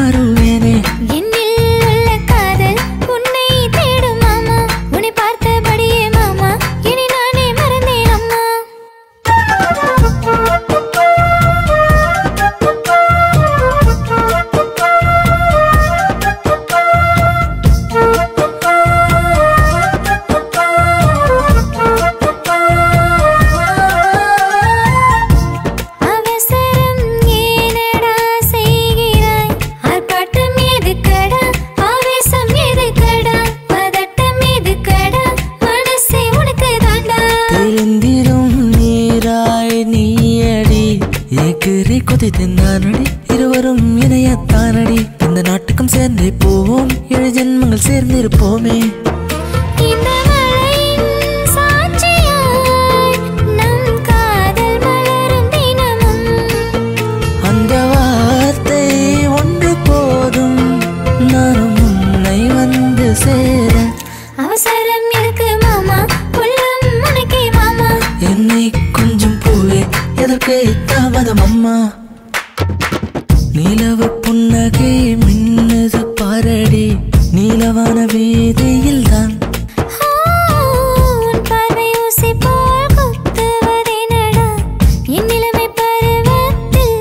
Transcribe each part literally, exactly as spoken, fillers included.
மாறுவேனே. இருவரும் இணையத்தானடி. இந்த நாட்டுக்கும் சேர்ந்தே போவோம், ஏழு ஜென்மங்கள் சேர்ந்திருப்போமே. அந்த வார்த்தை ஒன்று போதும், நானும் உன்னை வந்து சேர. அவசரம் இருக்கு மாமா, உள்ளம் உனக்கே மாமா. என்னை கொஞ்சம் பூவே, எதற்கு தாமதம் அம்மா. நிலவு புன்னகை மின்னது பாரடி, நீலவான வீதியில் தான். பார்வை ஊசி போல் குத்துவதேனடா என் நிலைமை பருவத்தில்.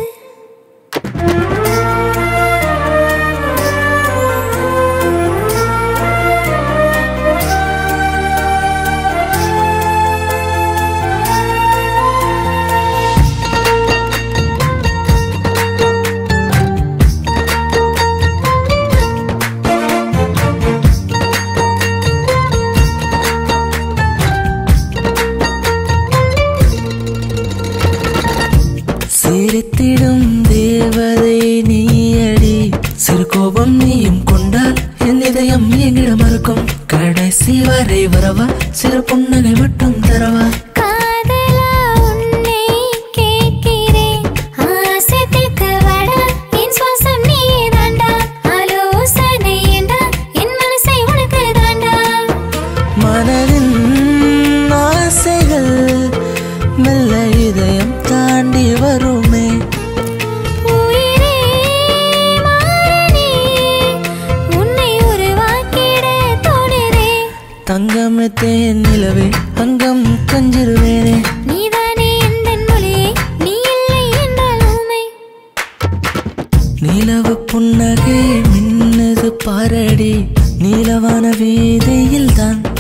சிரித்திடும் தேவதை நீயடி, சிறு கோபம் நீயும் கொண்டால் என் இதயம் எங்கிடம் மறுக்கும். கடைசி வரை வரவா, சிறு புன்னகை மட்டும் தரவா. காதலா உன்னை கேட்கிறேன், ஆசை தீர்க்க வாடா, என் சுவாசம் நீயே தாண்டா. ஆலோசனை என்றா என் மனசை உனக்கு தாண்டா. மனதின் ஆசைகள் மெல்ல இதயம் தாண்டி வருமே. உயிரே மாறனே, உன்னை உருவாக்கிட தோணுதே. தங்கமே தேன் நிலவே, அங்கம் கஞ்சிருவேனே. நீதானே எந்தன் மொழியே, நீ இல்லை என்றால் ஊமை. நிலவு புன்னகை மின்னது பாரடி, நீலவான வீதியில் தான்.